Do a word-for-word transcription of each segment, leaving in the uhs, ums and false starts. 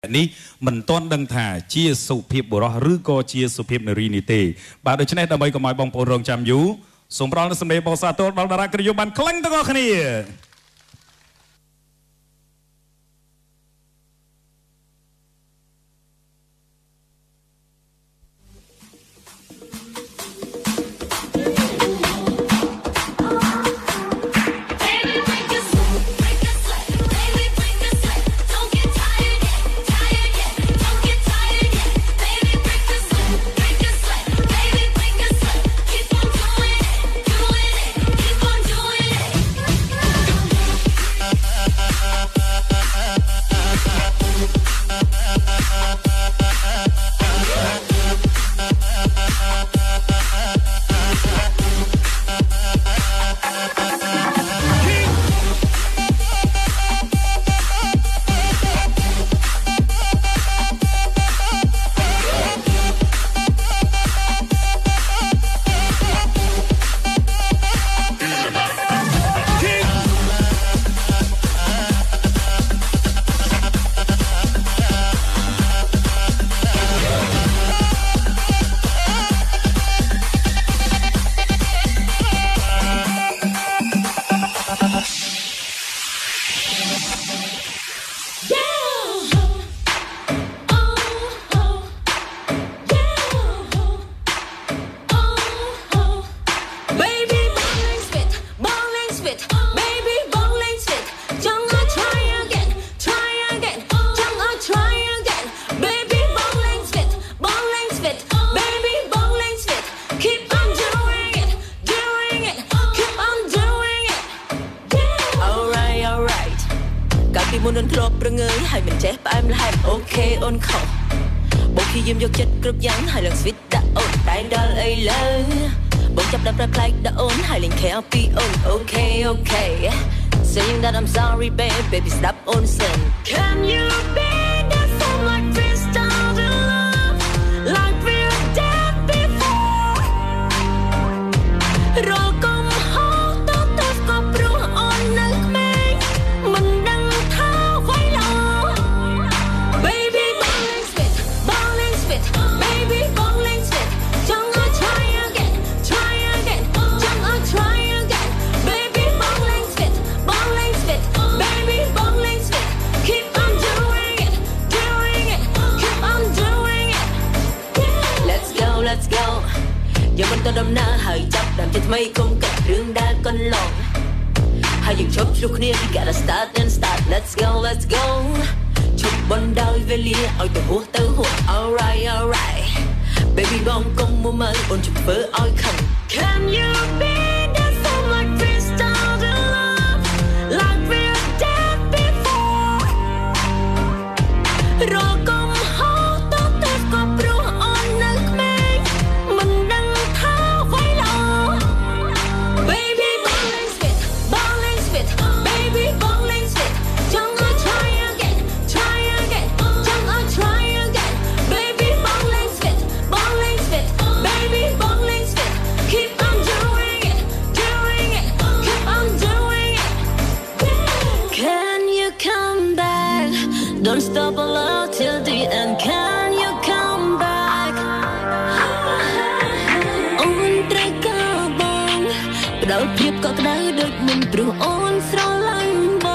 នេះមិនទាន់ដឹងថាជាសុភាពបុរសឬក៏ជាសុភាពនារីនេះទេបាទដូច្នេះដើម្បីកុំឲ្យបងប្អូនរងចាំយូរសូមផ្ដល់នូវសម្លេងបោសាទរដល់តារាក្រិយបានខ្លាំងទាំងអស់គ្នាមុននឹងធ្លាប់ប្រងើយហើយមិនចេះផ្អែមល្ហែមអូខេអូនខុសបងព្យាយាមយកចិត្តគ្រប់យ៉ាងហើយឡើង sweet ដាក់អូនតែដល់អីលើបងចាប់ដល់ប្រែប្លែកដាក់អូនហើយលេង care ពីអូនអូខេអូខេ saying that I'm sorry babe baby stop on sin can you be that same like this down the love like we're dead before រកុំហៅទៅទៅក៏ព្រោះអូននៅក្មេងមិនដឹងថាអ្វីឡើយ baby balling spit balling spit baby balling spit ចង់ឲ្យ try again try again ចង់ឲ្យ try again baby balling spit balling spit baby balling spit keep on doing it doing it keep on doing it let's go let's go យកបន្តដំណើរហើយចាប់ដើមជាថ្មីកុំកាត់រឿងដែលកន្លងហើយយើងជប់ជួបគ្នា we gotta start and start let's go let's go ជប់បណ្ដោយវេលាឲ្យទៅហួសទៅហួស alright alright baby បងកុំមកមើលអូនជិះធ្វើឲ្យខឹង can you be that same like this down the love like we're dead before រកុំហៅទៅទៅក៏ព្រោះអូននៅក្មេងមិនដឹងថាអ្វីឡើយ baby balling spit balling spit baby balling spit ចង់ឲ្យ try again try again ចង់ឲ្យ try again baby balling spit balling spit baby balling spit keep on doing it doing it keep on doing it can you come back don't stop alone till the end can you come back អូនត្រូវការបងផ្ដល់ភាពកក់ក្ដៅដូចមុនព្រោះអូនស្រឡាញ់បង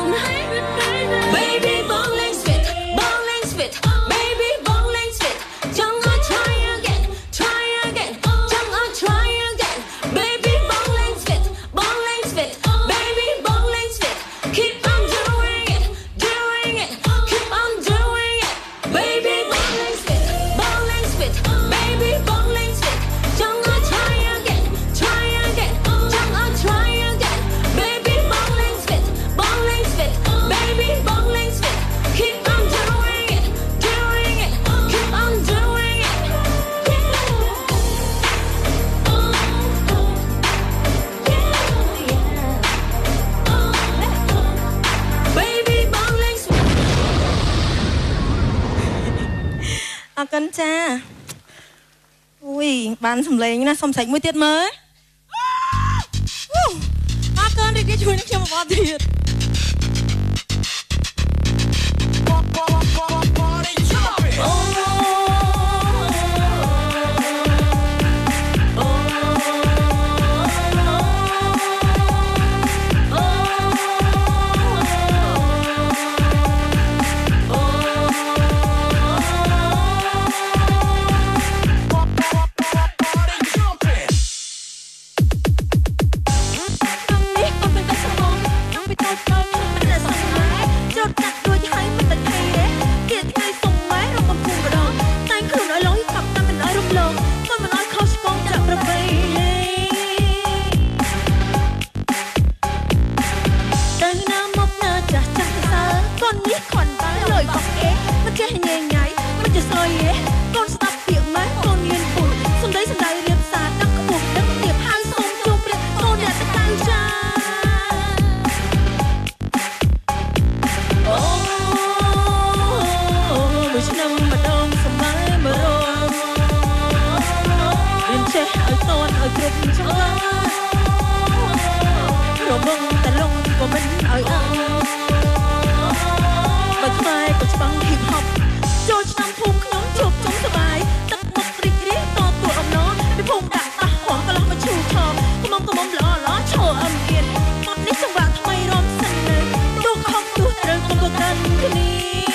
baby balling spit balling spit baby balling spit ចង់ឲ្យ try again try again ចង់ឲ្យ try again baby balling spit balling spit baby balling spit keep on doing it doing it keep on doing it baby balling spit balling spit baby balling spit ចង់ឲ្យ try again try again ចង់ឲ្យ try again baby balling spit balling spit baby balling spit keep on doing it doing it keep on doing it baby balling spit អរគុណចាអូយបានសម្លេងណាសុំស្រែកមួយទៀតមើលអរគុណរីករាយជួយនឹងខ្ញុំមកទៀតមួយឆ្នាំម្ដងសម័យមករងរៀនចេះឲ្យតន់ឲ្យគ្រប់ចង្វាក់របងតលងក៏មិនឲ្យអស់បើខ្វាយក៏ច្បាំង hip hop ចូលឆ្នាំភូមិខ្ញុំជោគជ័យសប្បាយទឹកមុខរីករាយតទួអំណរពីភូមិដាក់ប៉ះហងកន្លះមកឈូថមកំងកំងល្អល្អឈរអឹមទៀតអត់នេះចង្វាក់ថ្មីរំសិននៅទោះខំទោះត្រូវកំពុងកាន់គ្នា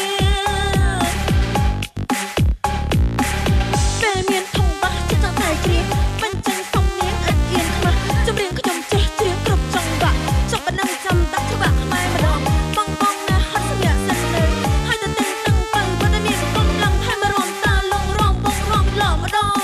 តែមានធំបាសចិត្តតែគ្រាមិនចាញ់សំនៀងអត់អៀនខ្មាស់ចម្រៀងខ្ញុំចេះច្រៀងគ្រប់ចង្វាក់ចប់ប៉ុណ្ណឹងចាំដាក់ចង្វាក់ខ្មែរម្ដងបងបងណាហត់សម្រាប់សិននៅហើយទៅតែងតាំងបើប៉ុន្តែមានកំឡុងហើយមករំតាលងរងបងរំឡំម្ដង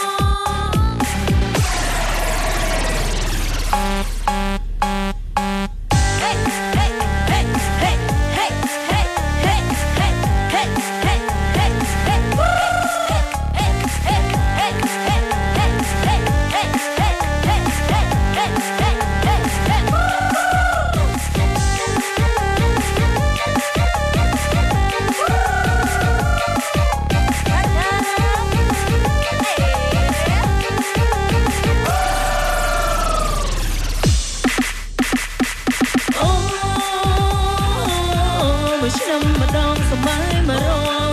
ឆ្នាំម្ដងសម័យមករង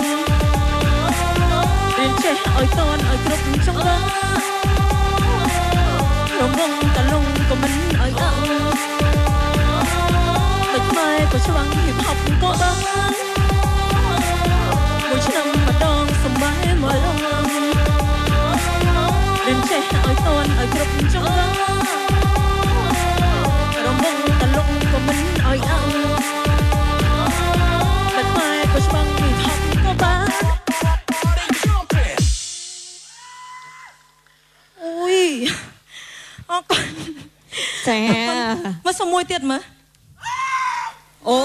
រៀនចេះឲ្យតន់ឲ្យគ្រប់ចង្វាក់របងតលងក៏មិនឲ្យអស់មិនខ្មែរក៏ឆ្វាំង hip hop ក៏បានមួយឆ្នាំម្ដងសម័យមករងរៀនចេះឲ្យតន់ឲ្យគ្រប់ចង្វាក់របងតលងក៏មិនឲ្យអស់ក៏ស្បង់ពីហប់ក៏បានអូយអរគុណចាមកសុំមួយទៀតមើលអូ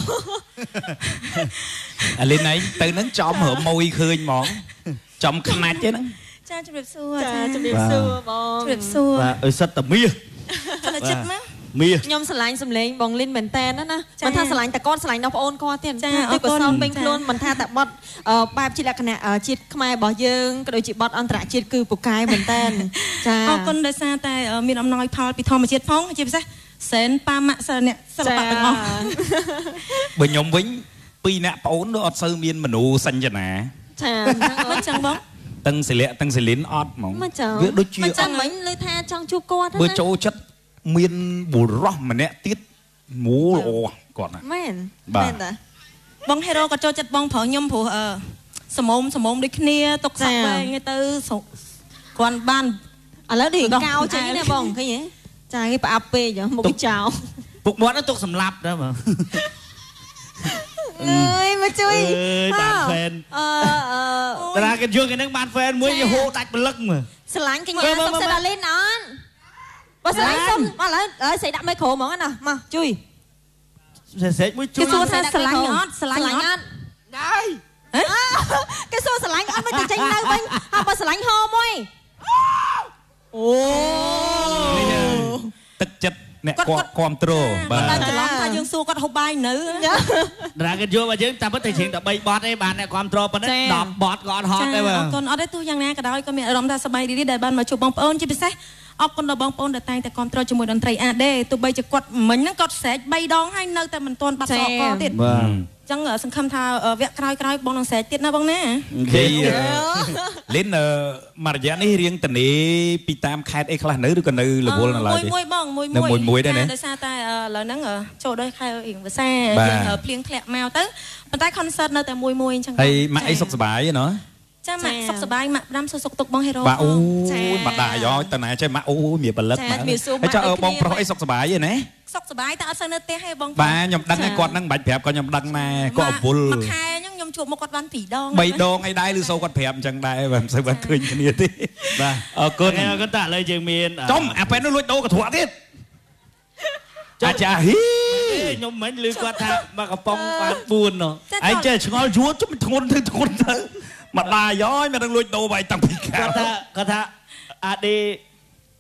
អាលីនឯងទៅនឹងចំរមួយឃើញហ្មងចំខ្នាច់ទេហ្នឹងចាជំរាបសួរចាជំរាបសួរបងជំរាបសួរបាទអើសិតតែមាសតែចិត្តមកមាសខ្ញុំស្រឡាញ់សម្លេងបងលីនមែនតើណាណាមិនថាស្រឡាញ់តែគាត់ស្រឡាញ់ដល់ប្អូនគាត់ទៀតចាអរគុណពេញខ្លួនមិនថាតែបត់បែបជាលក្ខណៈជាតិខ្មែររបស់យើងក៏ដូចជាបត់អន្តរជាតិគឺពូកែមែនតើចាអរគុណដោយសារតែមានអំណោយផលពីធម្មជាតិផងជាពិសេសសែនប៉ាម៉ាក់សិលអ្នកសិល្បៈទាំងអស់បើខ្ញុំវិញពីរអ្នកប្អូនអត់សូវមានមនោសញ្ញនាចាមិនចឹងបងតឹងសិលៈតឹងសិលិនអត់ហ្មងវាដូចជាមិនចឹងមិញលើថាចង់ជួបគាត់បើចូលចិត្តមានបុរសម្នាក់ទៀតមូលល្អគាត់ណាមែនមែនតាបងហេរ៉ូក៏ចូលចិត្តបងប្រុសខ្ញុំព្រោះអឺសមោមសមោមដូចគ្នាទុកសាក់វែងទៅគាត់បានឥឡូវនេះកោចេញនេះបងឃើញទេចាគេប្រអាប់ពេកមុខចោលពុកមាត់ទុកសម្លាប់ដែរបងអើយមកជួយអើយបានហ្វេនអឺតារាគេយកគេនឹងបានហ្វេនមួយគេហូរដាច់ពលឹកមើលស្រឡាញ់កញ្ញាសុកសេដាលីនអត់បើស្រឡាញ់សុំមកឡើយហើយស្អីដាក់មេក្រូហ្មងណាមកជួយសេកមួយជួយគេសួរថាស្រឡាញ់អត់ស្រឡាញ់អត់ដែរគេសួរស្រឡាញ់អត់មិនទៅចេញនៅវិញហើយបើស្រឡាញ់ហោមួយអូទឹកចិត្តអ្នកគាត់គ្រប់ត្រូលបាទតែច្រឡំថាយើងសួរគាត់ហូបបាយនៅតារាគេយកមកយើងតែពិតតែច្រៀងតែបីបទទេបានអ្នកគ្រប់ត្រូលប៉ុណ្ណឹងដប់បទក៏អត់ហត់ដែរបាទអរគុណអត់ទេទោះយ៉ាងណាក៏ដោយក៏មានអារម្មណ៍ថាសប្បាយរីករាយដែលបានមកជួបបងប្អូនជាពិសេសអរគុណដល់បងប្អូនដែលតែងតែគ្រប់ត្រូលជាមួយតន្ត្រីអាដេទោះបីជាគាត់មិញហ្នឹងគាត់ស្រែកបីដងហើយនៅតែមិនទាន់បាត់សក់កទៀតបាទអញ្ចឹងសង្ឃឹមថាវគ្គក្រោយក្រោយបងនឹងស្រែកទៀតណាបងណាគេលិនមករយៈនេះរៀងតនេពីតាមខេត្តអីខ្លះនៅឬក៏នៅរវល់នៅឡើយទេមួយបងមួយមួយមួយដែរណាដោយសារតែឥឡូវហ្នឹងចូលដល់ខែរៀងភាសាយើងភ្លៀងធ្លាក់មកទៅប៉ុន្តែ concert នៅតែមួយមួយអញ្ចឹងហើយម៉ាក់អីសុខសប្បាយទេណ៎ចាម៉ាក់សុខសប្បាយម៉ាក់ប្រាំសុខសុខទុកបងហេរ៉ូបាទអូយបាត់ដាយោតើណាចេះម៉ាក់អូយមានបលឹកម៉ាក់ហើយចុះបងប្រុសអីសុខសប្បាយទេណាសុខសប្បាយតែអត់សូវនៅផ្ទះទេបងបាទខ្ញុំដឹងគាត់ហ្នឹងមិនបាច់ប្រាប់ក៏ខ្ញុំដឹងដែរគាត់អវល់មួយខែហ្នឹងខ្ញុំជួបមកគាត់បានពីរដងបីដងអីដែរឬសូវគាត់ប្រាប់អញ្ចឹងដែរមិនសូវបានឃើញគ្នាទេបាទអរគុណអរគុណតាឥឡូវយើងមានចំអាពេលនោះលួចដូរកន្ត្រកទៀតអាចារ្យហ៊ីខ្ញុំមិនឮគាត់ថាមកកំប៉ុងបានបួនណោះឯងចេះឆ្ងល់យួរជុំធ្ងន់ទៅធ្ងន់ទៅមកដាយ៉យមិនដឹងលួចដូរបាយតាំងពីគាត់ថាគាត់ថាអាដេ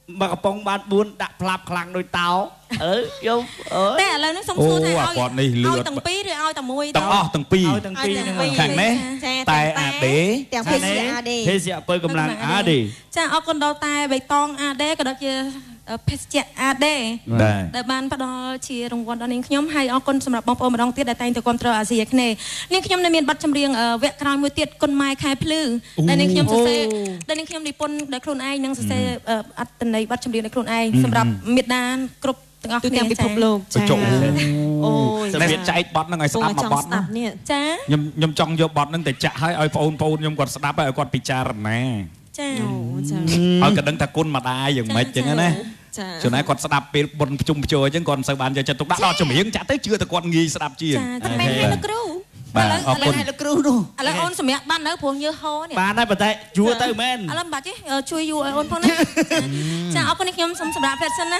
មកកំប៉ុងបានបួនដាក់ផ្លាប់ខ្លាំងដូចតោអើយំអើយតែឥឡូវនេះសុំសួរថាឲ្យគាត់នេះលឿនទាំងពីរឬឲ្យតែមួយទាំងអស់ទាំងពីរឲ្យទាំងពីរហ្នឹងខាងនេះតែអាដេទាំងភេសជ្ជៈអាដេភេសជ្ជៈបើកម្លាំងអាដេចាអរគុណដល់តែបៃតងអាដេក៏ដូចជាភេសជ្ជៈអាដេដែលបានផ្ដល់ជារង្វាន់ដល់នាងខ្ញុំហើយអរគុណសម្រាប់បងប្អូនម្ដងទៀតដែលតែងតែគាំទ្រអាស៊ីអាគ្នេយ៍នាងខ្ញុំនៅមានបទចម្រៀងវគ្គក្រោយមួយទៀតគុណម៉ែខែភ្លឺដែលនាងខ្ញុំសរសេរដែលនាងខ្ញុំនិពន្ធដោយខ្លួនឯងនិងសរសេរអត្ថន័យបទចម្រៀងដោយខ្លួនឯងសម្រាប់មេដានគ្រប់ទាំងអស់គ្នាពិភពលោកចាអូយតែវាចែកបទហ្នឹងឲ្យស្ដាប់មួយបទចាខ្ញុំខ្ញុំចង់យកបទហ្នឹងទៅចាក់ឲ្យឲ្យបងប្អូនខ្ញុំគាត់ស្ដាប់ឲ្យគាត់ពិចារណាចាអូចាឲ្យគាត់ដឹងថាគុណម្ដាយយ៉ាងម៉េចចឹងណាចាជួនណាគាត់ស្ដាប់ពេលបុណ្យប្រជុំប្រជុំអញ្ចឹងគាត់មិនសូវបានយកចិត្តទុកដាក់ដល់ចម្រៀងចាក់ទៅជឿតែគាត់ងាយស្ដាប់ជាងចាតែមិនឲ្យលោកគ្រូបាទអរគុណលោកគ្រូនោះឥឡូវអូនសម្រាប់បាននៅព្រោះញើសហោនេះបានហើយប៉ុន្តែយួរទៅមែនឥឡូវមិនបាច់ទេជួយយួរឲ្យអូនផងណាចាអរគុណខ្ញុំសូមសម្រាប់ផ្លែសិនណា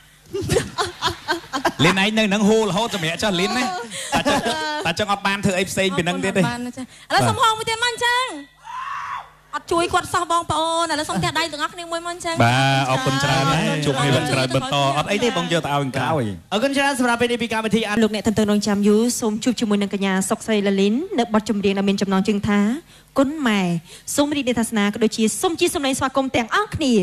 លីនឯងនៅនឹងហូររហូតសម្រាប់ចុះលីនណាតែចង់អត់បានធ្វើអីផ្សេងពីនឹងទៀតទេបានចាឥឡូវសុំហងមួយទៀតមកអញ្ចឹងអត់ជួយគាត់សោះបងប្អូនឥឡូវសុំផ្ទះដៃទាំងអស់គ្នាមួយមកអញ្ចឹងបាទអរគុណច្រើនជួបគ្នាវគ្គក្រោយបន្តអត់អីទេបងយកទៅឲ្យក្រោយអរគុណច្រើនសម្រាប់ពេលនេះពីកម្មវិធីអនុលោកអ្នកទន្ទឹងរង់ចាំយូរសូមជួបជាមួយនឹងកញ្ញាសុកស្រីលលីននៅបទចម្រៀងដែលមានចំណងជើងថាគុណម៉ែសូមរីករាយទស្សនាក៏ដូចជាសូមជាសម្លេងស្វាគមន៍ទាំងអស់គ្នា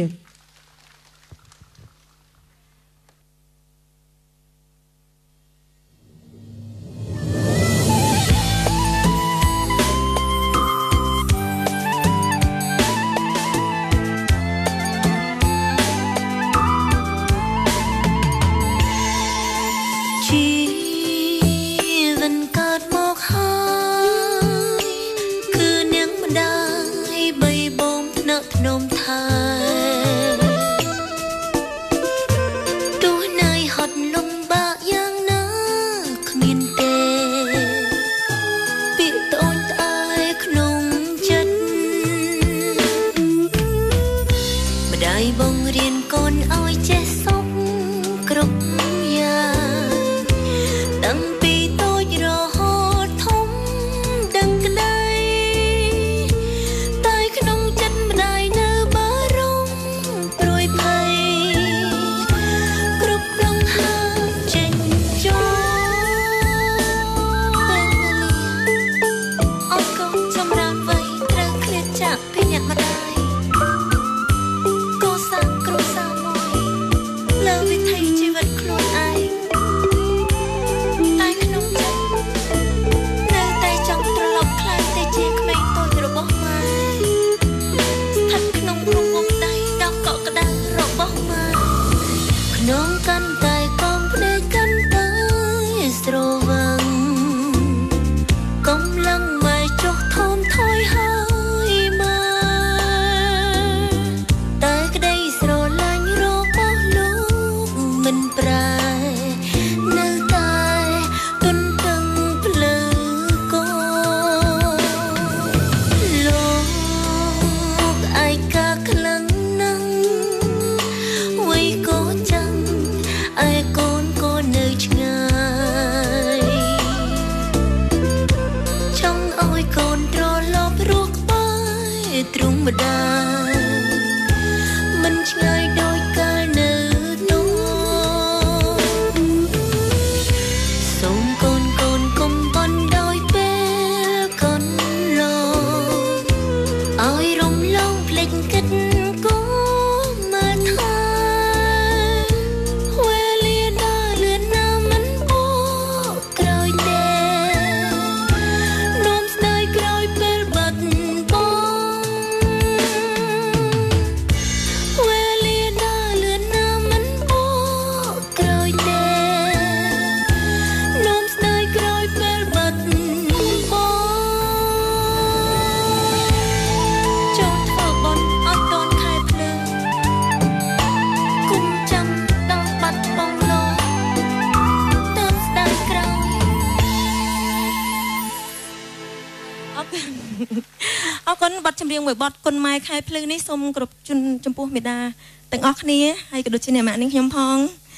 មួយបទគុណម៉ែខែភ្លឺនេះសូមគ្រប់ជូនចំពោះមេដាទាំងអស់គ្នាហើយក៏ដូចជាអ្នកម៉ាក់នាងខ្ញុំផងហ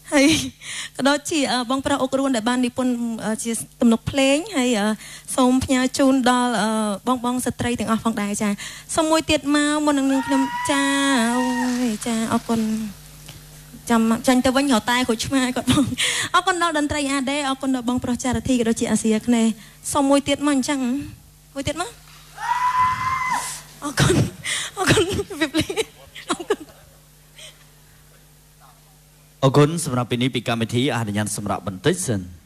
ហើយក៏ដូចជាបងប្រុសអុករួនដែលបាននិពន្ធជាទំនុកភ្លេងហើយសូមផ្ញើជូនដល់បងបងស្ត្រីទាំងអស់ផងដែរចាសូមមួយទៀតមកមុននឹងនាងខ្ញុំចាអូយចាអរគុណចាំចាញ់ទៅវិញរត់តែគ្រូឆ្មាគាត់បងអរគុណដល់តន្ត្រីអាដេអរគុណដល់បងប្រុសចារធីក៏ដូចជាអាស៊ីអាគ្នេយ៍សូមមួយទៀតមកអញ្ចឹងមួយទៀតមកអរគុណអរគុណវិបលីអរគុណអរគុណសម្រាប់ពេលនេះពីកម្មវិធីអនុញ្ញាតសម្រាប់បន្តិចសិន